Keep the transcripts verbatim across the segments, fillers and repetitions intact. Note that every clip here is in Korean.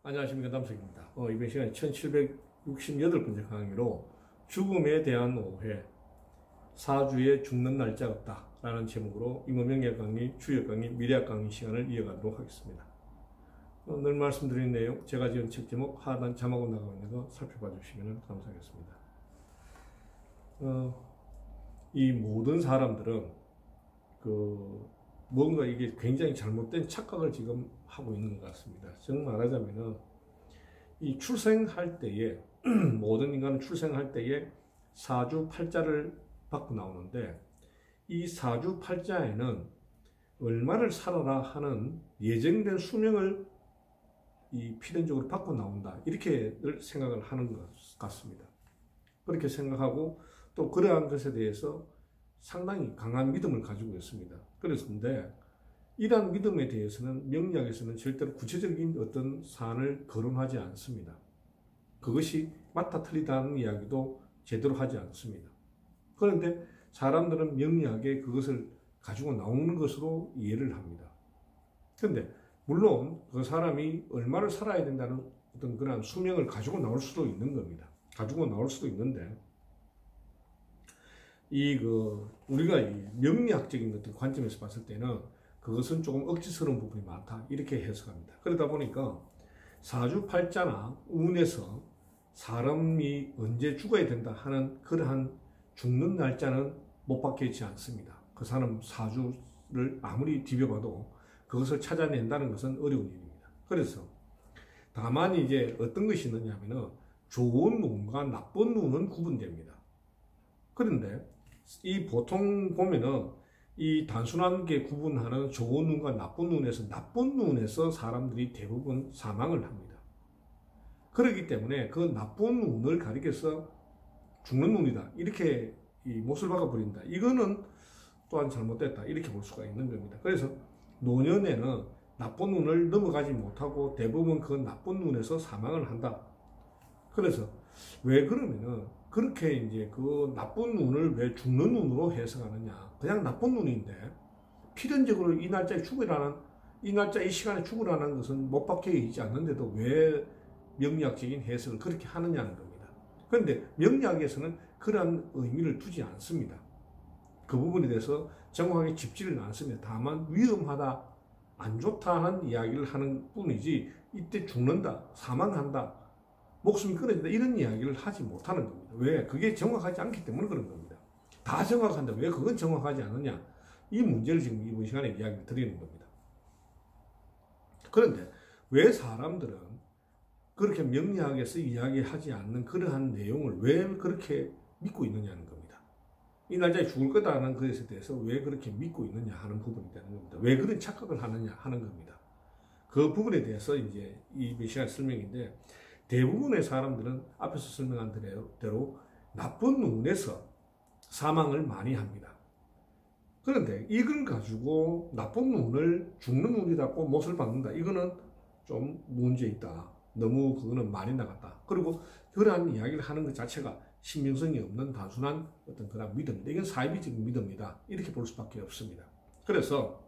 안녕하십니까, 남석입니다. 어, 이번 시간에 천칠백육십팔 번째 강의로 죽음에 대한 오해, 사주에 죽는 날짜 없다 라는 제목으로 인문명리학 강의, 주역 강의, 미래학 강의 시간을 이어가도록 하겠습니다. 어, 늘 말씀드린 내용, 제가 지은 책 제목 하단 자막으로 나가고 있는 거 살펴봐 주시면 감사하겠습니다. 어, 이 모든 사람들은 그 뭔가 이게 굉장히 잘못된 착각을 지금 하고 있는 것 같습니다. 즉 말하자면은 이 출생할 때에 모든 인간은 출생할 때에 사주팔자를 받고 나오는데 이 사주팔자에는 얼마를 살아라 하는 예정된 수명을 이 필연적으로 받고 나온다 이렇게 생각을 하는 것 같습니다. 그렇게 생각하고 또 그러한 것에 대해서 상당히 강한 믿음을 가지고 있습니다. 그렇습니다. 이러한 믿음에 대해서는 명리학에서는 절대로 구체적인 어떤 사안을 거론하지 않습니다. 그것이 맞다 틀리다는 이야기도 제대로 하지 않습니다. 그런데 사람들은 명리학에 그것을 가지고 나오는 것으로 이해를 합니다. 그런데 물론 그 사람이 얼마를 살아야 된다는 어떤 그런 수명을 가지고 나올 수도 있는 겁니다. 가지고 나올 수도 있는데 이 그 우리가 이 명리학적인 어떤 관점에서 봤을 때는 그것은 조금 억지스러운 부분이 많다 이렇게 해석합니다. 그러다 보니까 사주팔자나 운에서 사람이 언제 죽어야 된다 하는 그러한 죽는 날짜는 못 박혀 있지 않습니다. 그 사람 사주를 아무리 뒤벼봐도 그것을 찾아낸다는 것은 어려운 일입니다. 그래서 다만 이제 어떤 것이 있느냐 하면은 좋은 운과 나쁜 운은 구분됩니다. 그런데 이 보통 보면은 이 단순한 게 구분하는 좋은 눈과 나쁜 눈에서 나쁜 눈에서 사람들이 대부분 사망을 합니다. 그렇기 때문에 그 나쁜 눈을 가리켜서 죽는 눈이다 이렇게 이 못을 박아버린다 이거는 또한 잘못됐다 이렇게 볼 수가 있는 겁니다. 그래서 노년에는 나쁜 눈을 넘어가지 못하고 대부분 그 나쁜 눈에서 사망을 한다. 그래서 왜 그러면은 그렇게 이제 그 나쁜 눈을 왜 죽는 눈으로 해석하느냐. 그냥 나쁜 눈인데 필연적으로 이 날짜에 죽으라는 이 날짜 이 시간에 죽으라는 것은 못 박혀 있지 않는데도 왜 명리학적인 해석을 그렇게 하느냐는 겁니다. 그런데 명리학에서는 그러한 의미를 두지 않습니다. 그 부분에 대해서 정확하게 짚지를 않습니다. 다만 위험하다, 안 좋다 하는 이야기를 하는 뿐이지 이때 죽는다, 사망한다, 목숨이 끊어진다 이런 이야기를 하지 못하는 겁니다. 왜? 그게 정확하지 않기 때문에 그런 겁니다. 다 정확한데 왜 그건 정확하지 않느냐 이 문제를 지금 이번 시간에 이야기를 드리는 겁니다. 그런데 왜 사람들은 그렇게 명리학에서 이야기하지 않는 그러한 내용을 왜 그렇게 믿고 있느냐는 겁니다. 이 날짜에 죽을 거다라는 것에 대해서 왜 그렇게 믿고 있느냐 하는 부분이 되는 겁니다. 왜 그런 착각을 하느냐 하는 겁니다. 그 부분에 대해서 이제 이번 시간 설명인데 대부분의 사람들은 앞에서 설명한 대로 나쁜 운에서 사망을 많이 합니다. 그런데 이걸 가지고 나쁜 운을 죽는 운이라고 못을 박는다. 이거는 좀 문제 있다. 너무 그거는 많이 나갔다. 그리고 그러한 이야기를 하는 것 자체가 신빙성이 없는 단순한 어떤 그런 믿음입니다. 이건 사이비적인 믿음이다. 이렇게 볼 수밖에 없습니다. 그래서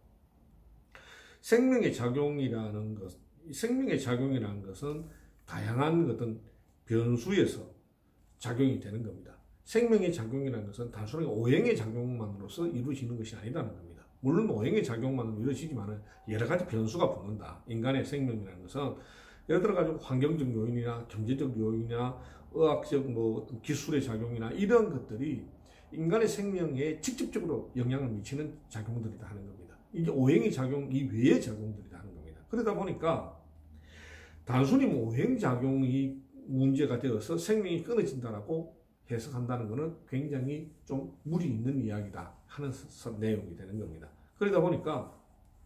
생명의 작용이라는 것, 생명의 작용이라는 것은 다양한 어떤 변수에서 작용이 되는 겁니다. 생명의 작용이라는 것은 단순하게 오행의 작용만으로서 이루어지는 것이 아니라는 겁니다. 물론 오행의 작용만으로 이루어지지만 여러 가지 변수가 붙는다. 인간의 생명이라는 것은 예를 들어 가지고 환경적 요인이나 경제적 요인이나 의학적 뭐 기술의 작용이나 이런 것들이 인간의 생명에 직접적으로 영향을 미치는 작용들이다 하는 겁니다. 이게 오행의 작용 이외의 작용들이다 하는 겁니다. 그러다 보니까 단순히 뭐 오행작용이 문제가 되어서 생명이 끊어진다라고 해석한다는 것은 굉장히 좀 무리 있는 이야기다 하는 내용이 되는 겁니다. 그러다 보니까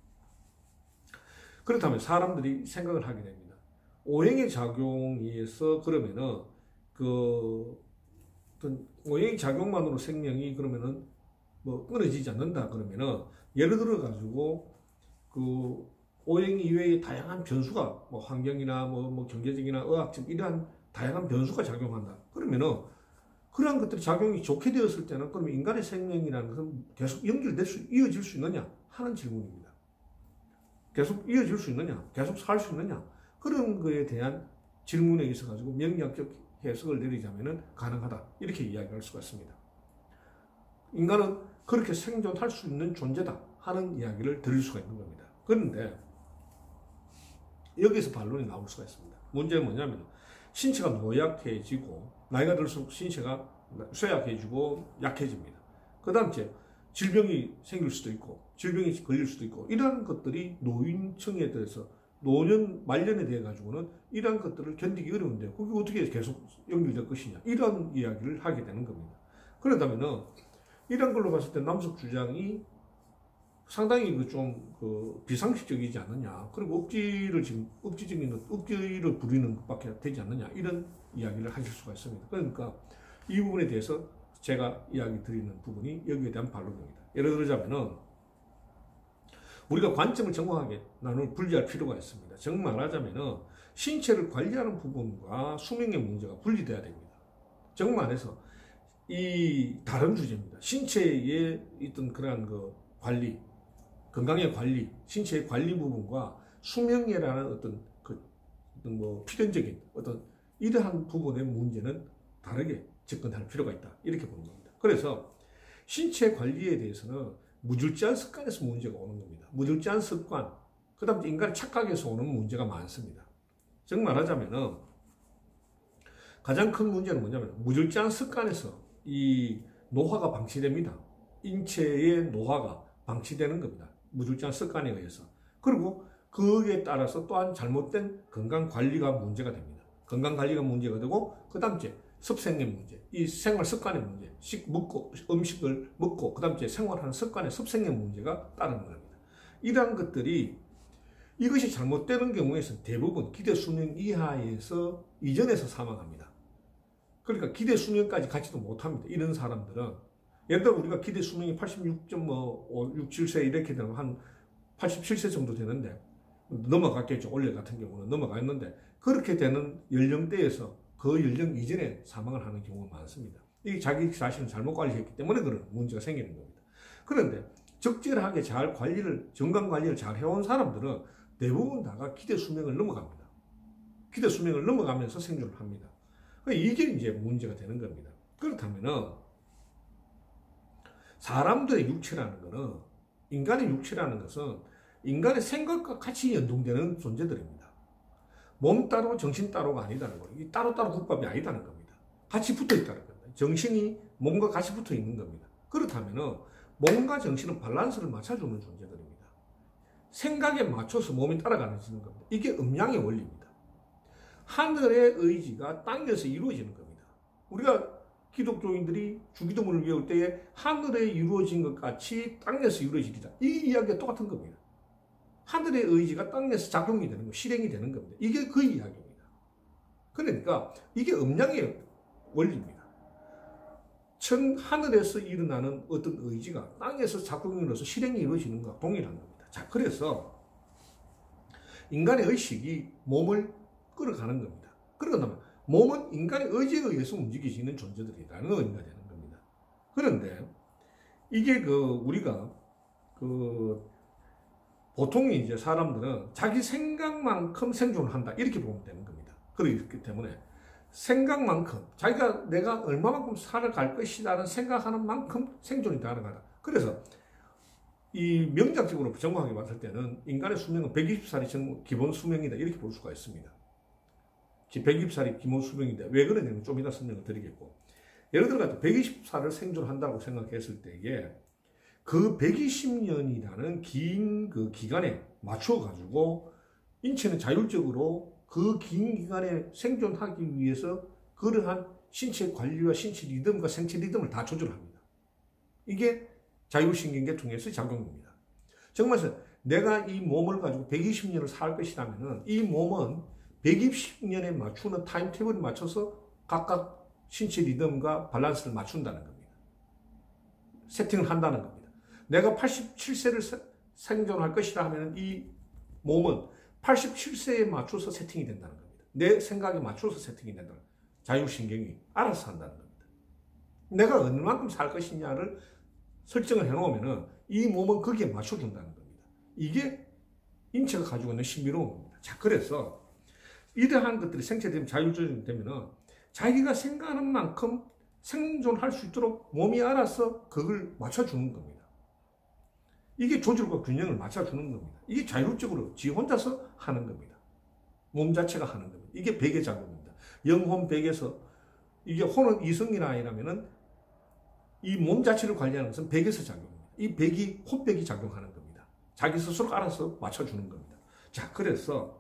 그렇다면 사람들이 생각을 하게 됩니다. 오행의 작용에서 그러면은 그 어떤 오행의 작용만으로 생명이 그러면은 뭐 끊어지지 않는다 그러면은 예를 들어 가지고 그 오행 이외의 다양한 변수가 뭐 환경이나 뭐, 뭐 경제적이나 의학적 이러한 다양한 변수가 작용한다. 그러면은 그러한 것들이 작용이 좋게 되었을 때는 그러면 인간의 생명이라는 것은 계속 연결될 수 이어질 수 있느냐 하는 질문입니다. 계속 이어질 수 있느냐, 계속 살 수 있느냐. 그런 거에 대한 질문에 있어 가지고 명리학적 해석을 내리자면은 가능하다 이렇게 이야기할 수가 있습니다. 인간은 그렇게 생존할 수 있는 존재다 하는 이야기를 드릴 수가 있는 겁니다. 그런데 여기서 반론이 나올 수가 있습니다. 문제는 뭐냐면 신체가 노약해지고 나이가 들수록 신체가 쇠약해지고 약해집니다. 그 다음 이제 질병이 생길 수도 있고 질병이 걸릴 수도 있고 이러한 것들이 노인층에 대해서 노년 말년에 대해 가지고는 이러한 것들을 견디기 어려운데 그게 어떻게 계속 연결될 것이냐 이런 이야기를 하게 되는 겁니다. 그렇다면은 이런 걸로 봤을 때 남석 주장이 상당히 그 좀 그 비상식적이지 않느냐 그리고 억지를 지금 억지적인 것 억지를 부리는 것밖에 되지 않느냐 이런 이야기를 하실 수가 있습니다. 그러니까 이 부분에 대해서 제가 이야기 드리는 부분이 여기에 대한 반론입니다. 예를 들자면은 우리가 관점을 정확하게 나눌 분리할 필요가 있습니다. 정말 말하자면은 신체를 관리하는 부분과 수명의 문제가 분리돼야 됩니다. 정말 말해서 이 다른 주제입니다. 신체에 있던 그러한 그 관리, 건강의 관리, 신체의 관리 부분과 수명이라는 어떤 그 어떤 뭐 필연적인 어떤 이러한 부분의 문제는 다르게 접근할 필요가 있다. 이렇게 보는 겁니다. 그래서 신체 관리에 대해서는 무질지한 습관에서 문제가 오는 겁니다. 무질지한 습관, 그 다음 인간의 착각에서 오는 문제가 많습니다. 즉 말하자면은 가장 큰 문제는 뭐냐면 무질지한 습관에서 이 노화가 방치됩니다. 인체의 노화가 방치되는 겁니다. 무질지한 습관에 의해서. 그리고 그에 따라서 또한 잘못된 건강관리가 문제가 됩니다. 건강관리가 문제가 되고 그 다음 째 습생의 문제, 이 생활 습관의 문제, 식 먹고 음식을 먹고 그 다음 째 생활하는 습관의 습생의 문제가 따르는 겁니다. 이러한 것들이 이것이 잘못되는 경우에는 대부분 기대 수명 이하에서 이전에서 사망합니다. 그러니까 기대 수명까지 가지도 못합니다. 이런 사람들은 예를 들어 우리가 기대 수명이 팔십육 점 육 칠 세 이렇게 되면 한 팔십칠 세 정도 되는데 넘어갔겠죠. 원래 같은 경우는 넘어갔는데 그렇게 되는 연령대에서 그 연령 이전에 사망을 하는 경우가 많습니다. 이게 자기 자신을 잘못 관리했기 때문에 그런 문제가 생기는 겁니다. 그런데 적절하게 잘 관리를, 건강관리를 잘 해온 사람들은 대부분 다가 기대 수명을 넘어갑니다. 기대 수명을 넘어가면서 생존을 합니다. 이게 이제 문제가 되는 겁니다. 그렇다면은 사람들의 육체라는 것은, 인간의 육체라는 것은 인간의 생각과 같이 연동되는 존재들입니다. 몸 따로 정신 따로가 아니다는 거예요. 이 따로따로 국밥이 아니다는 겁니다. 같이 붙어 있다는 겁니다. 정신이 몸과 같이 붙어 있는 겁니다. 그렇다면은 몸과 정신은 밸런스를 맞춰주는 존재들입니다. 생각에 맞춰서 몸이 따라가는 겁니다. 이게 음양의 원리입니다. 하늘의 의지가 땅에서 이루어지는 겁니다. 우리가 기독교인들이 주기도문을 외울 때에 하늘에 이루어진 것 같이 땅에서 이루어지리라. 이 이야기가 똑같은 겁니다. 하늘의 의지가 땅에서 작용이 되는 거, 실행이 되는 겁니다. 이게 그 이야기입니다. 그러니까 이게 음양의 원리입니다. 천 하늘에서 일어나는 어떤 의지가 땅에서 작용으로서 실행이 이루어지는 것과 동일한 겁니다. 자, 그래서 인간의 의식이 몸을 끌어가는 겁니다. 그러면 몸은 인간의 의지에 의해서 움직이시는 존재들이라는 의미가 되는 겁니다. 그런데 이게 그 우리가 그 보통 이제 사람들은 자기 생각만큼 생존을 한다 이렇게 보면 되는 겁니다. 그렇기 때문에 생각만큼 자기가 내가 얼마만큼 살아갈 것이라는 생각하는 만큼 생존이 가능하다. 그래서 이 명작적으로 정확하게 봤을 때는 인간의 수명은 백이십 살이 기본 수명이다 이렇게 볼 수가 있습니다. 백이십 살이 기본 수명인데 왜 그러냐면 좀 이따 설명을 드리겠고, 예를 들어 백이십 살을 생존한다고 생각했을 때에 그 백이십 년이라는 긴 그 기간에 맞춰 가지고 인체는 자율적으로 그 긴 기간에 생존하기 위해서 그러한 신체 관리와 신체 리듬과 생체 리듬을 다 조절합니다. 이게 자율신경계통에서 작용입니다. 정말 내가 이 몸을 가지고 백이십 년을 살 것이라면 이 몸은 백이십 년에 맞추는 타임테이블에 맞춰서 각각 신체 리듬과 밸런스를 맞춘다는 겁니다. 세팅을 한다는 겁니다. 내가 팔십칠 세를 생존할 것이라 하면 이 몸은 팔십칠 세에 맞춰서 세팅이 된다는 겁니다. 내 생각에 맞춰서 세팅이 된다는 겁니다. 자율신경이 알아서 한다는 겁니다. 내가 얼마만큼 살 것이냐를 설정을 해놓으면 이 몸은 거기에 맞춰준다는 겁니다. 이게 인체가 가지고 있는 신비로운 겁니다. 자, 그래서 이러한 것들이 생체되면 자율조정이 되면은 자기가 생각하는 만큼 생존할 수 있도록 몸이 알아서 그걸 맞춰주는 겁니다. 이게 조절과 균형을 맞춰주는 겁니다. 이게 자율적으로 지 혼자서 하는 겁니다. 몸 자체가 하는 겁니다. 이게 백의 작용입니다. 영혼 백에서 이게 혼은 이성이나 아니라면은 이 몸 자체를 관리하는 것은 백에서 작용합니다. 이 백이 혼백이 작용하는 겁니다. 자기 스스로 알아서 맞춰주는 겁니다. 자, 그래서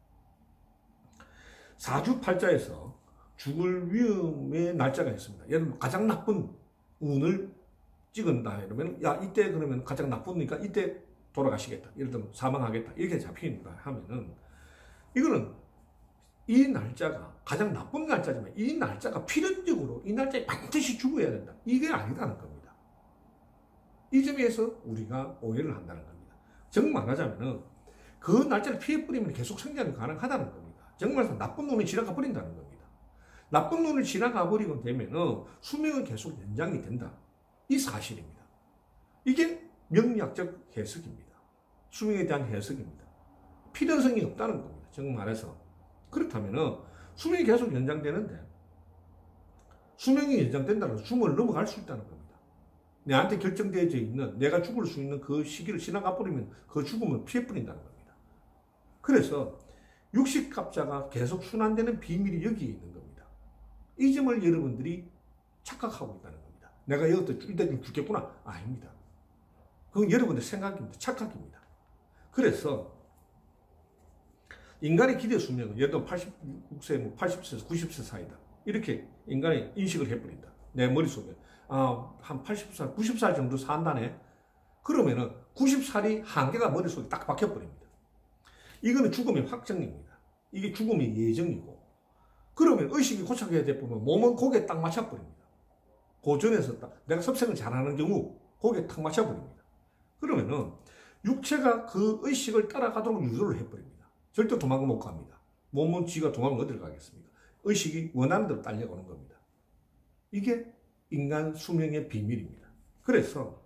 사주팔자에서 죽을 위험의 날짜가 있습니다. 예를 들면 가장 나쁜 운을 찍은다 이러면 야 이때 그러면 가장 나쁘니까 이때 돌아가시겠다. 예를 들면 사망하겠다. 이렇게 잡힌다 하면은 이거는 이 날짜가 가장 나쁜 날짜지만 이 날짜가 필연적으로 이 날짜에 반드시 죽어야 된다. 이게 아니다는 겁니다. 이 점에서 우리가 오해를 한다는 겁니다. 정말 말하자면은 그 날짜를 피해버리면 계속 생존이 가능하다는 겁니다. 정말 나쁜 놈이 지나가 버린다는 겁니다. 나쁜 놈을 지나가 버리게 되면은 수명은 계속 연장이 된다. 이 사실입니다. 이게 명리학적 해석입니다. 수명에 대한 해석입니다. 필연성이 없다는 겁니다. 정말 말해서. 그렇다면은 수명이 계속 연장되는데 수명이 연장된다는 것은 죽음을 넘어갈 수 있다는 겁니다. 내한테 결정되어 있는 내가 죽을 수 있는 그 시기를 지나가 버리면 그 죽음을 피해버린다는 겁니다. 그래서 육식갑자가 계속 순환되는 비밀이 여기에 있는 겁니다. 이 점을 여러분들이 착각하고 있다는 겁니다. 내가 여기서 이때 죽겠구나. 아닙니다. 그건 여러분의 생각입니다. 착각입니다. 그래서 인간의 기대 수명은 예를 들어 팔십육 세, 뭐 팔십 세에서 구십 세 사이다. 이렇게 인간의 인식을 해버린다. 내 머릿속에. 아, 한 팔십 살, 구십 살 정도 산다네. 그러면은 구십 살이 한계가 머릿속에 딱 박혀버립니다. 이거는 죽음의 확정입니다. 이게 죽음의 예정이고. 그러면 의식이 고착해야 되면 몸은 거기에 딱 맞춰버립니다. 고전에서 딱 내가 섭생을 잘하는 경우 거기에 딱 맞춰버립니다. 그러면은 육체가 그 의식을 따라가도록 유도를 해버립니다. 절대 도망을 못 갑니다. 몸은 지가 도망을 어디를 가겠습니까? 의식이 원하는 대로 딸려오는 겁니다. 이게 인간 수명의 비밀입니다. 그래서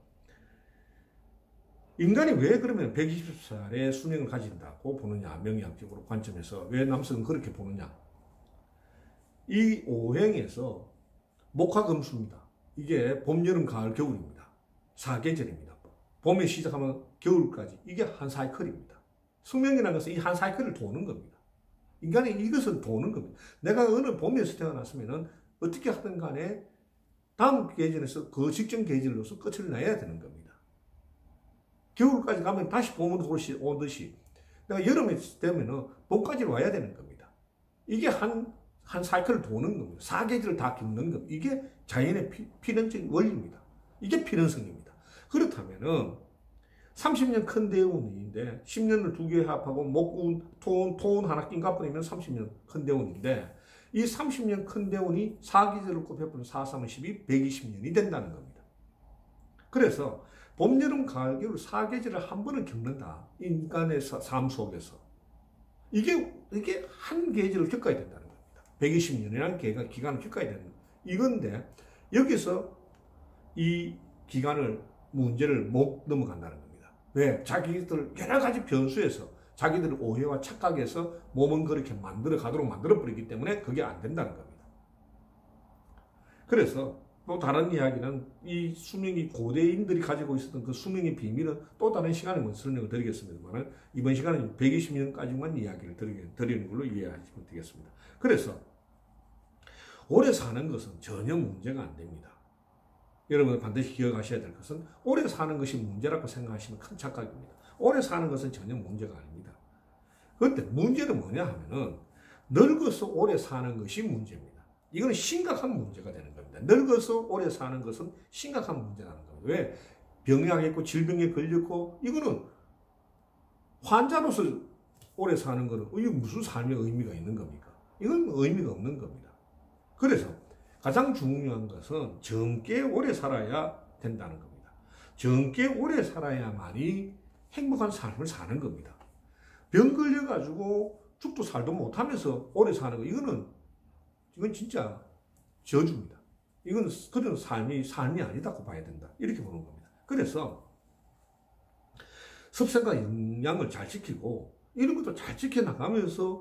인간이 왜 그러면 백이십 살의 수명을 가진다고 보느냐, 명리학적으로 관점에서 왜 남성은 그렇게 보느냐. 이 오행에서 목화금수입니다. 이게 봄, 여름, 가을, 겨울입니다. 사계절입니다. 봄에 시작하면 겨울까지 이게 한 사이클입니다. 수명이라는 것은 이 한 사이클을 도는 겁니다. 인간이 이것을 도는 겁니다. 내가 어느 봄에서 태어났으면 어떻게 하든 간에 다음 계절에서 그 직전 계절로서 끝을 내야 되는 겁니다. 겨울까지 가면 다시 봄으로 오듯이 내가 여름에 되면 봄까지 와야 되는 겁니다. 이게 한, 한 사이클을 도는 겁니다. 사계절을 다 겪는 겁니다. 이게 자연의 피, 필연적인 원리입니다. 이게 필연성입니다. 그렇다면은 삼십 년 큰 대운인데 십 년을 두 개 합하고 목운, 토운, 토운 하나 낀 값버리면 삼십 년 큰 대운인데 이 삼십 년 큰 대운이 사계절을 곱해보면 사, 삼, 십이, 백이십 년이 된다는 겁니다. 그래서 봄, 여름, 가을, 겨울 사계절을 한 번은 겪는다. 인간의 삶 속에서. 이게, 이게 한 계절을 겪어야 된다는 겁니다. 백이십 년이라는 기간을 겪어야 되는 겁니다. 이건데 여기서 이 기간을 문제를 못 넘어간다는 겁니다. 왜? 자기들 여러 가지 변수에서 자기들의 오해와 착각에서 몸은 그렇게 만들어 가도록 만들어 버리기 때문에 그게 안 된다는 겁니다. 그래서 또 다른 이야기는 이 수명이 고대인들이 가지고 있었던 그 수명의 비밀은 또 다른 시간에 설명을 드리겠습니다만 이번 시간은 백이십 년까지만 이야기를 드리는 걸로 이해하시면 되겠습니다. 그래서 오래 사는 것은 전혀 문제가 안 됩니다. 여러분 반드시 기억하셔야 될 것은 오래 사는 것이 문제라고 생각하시면 큰 착각입니다. 오래 사는 것은 전혀 문제가 아닙니다. 그런데 문제는 뭐냐 하면은 늙어서 오래 사는 것이 문제입니다. 이건 심각한 문제가 되는 겁니다. 늙어서 오래 사는 것은 심각한 문제라는 겁니다. 왜? 병약했고 질병에 걸렸고 이거는 환자로서 오래 사는 거는 이게 무슨 삶의 의미가 있는 겁니까? 이건 의미가 없는 겁니다. 그래서 가장 중요한 것은 젊게 오래 살아야 된다는 겁니다. 젊게 오래 살아야만이 행복한 삶을 사는 겁니다. 병 걸려가지고 죽도 살도 못하면서 오래 사는 거 이거는 이건 진짜 저주입니다. 이건 그런 삶이 삶이 아니다고 봐야 된다. 이렇게 보는 겁니다. 그래서 섭생과 영양을 잘 지키고 이런 것도 잘 지켜나가면서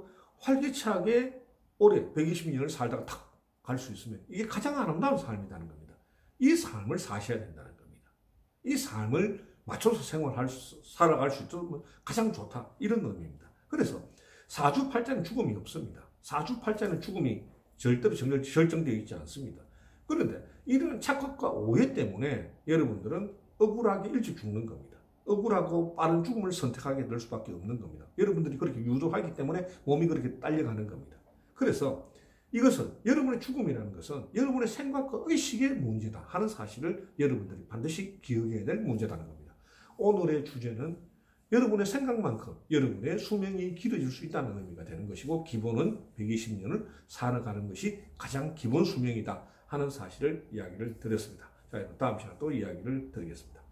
활기차게 오래 백이십 년을 살다가 탁 갈 수 있으면 이게 가장 아름다운 삶이라는 겁니다. 이 삶을 사셔야 된다는 겁니다. 이 삶을 맞춰서 생활할 수, 살아갈 수 있도록 가장 좋다. 이런 의미입니다. 그래서 사주팔자는 죽음이 없습니다. 사주팔자는 죽음이 절대로 결정되어 있지 않습니다. 그런데 이런 착각과 오해 때문에 여러분들은 억울하게 일찍 죽는 겁니다. 억울하고 빠른 죽음을 선택하게 될 수밖에 없는 겁니다. 여러분들이 그렇게 유도하기 때문에 몸이 그렇게 딸려가는 겁니다. 그래서 이것은 여러분의 죽음이라는 것은 여러분의 생각과 의식의 문제다 하는 사실을 여러분들이 반드시 기억해야 될 문제라는 겁니다. 오늘의 주제는 여러분의 생각만큼 여러분의 수명이 길어질 수 있다는 의미가 되는 것이고, 기본은 백이십 년을 살아가는 것이 가장 기본 수명이다 하는 사실을 이야기를 드렸습니다. 자, 다음 시간에 또 이야기를 드리겠습니다.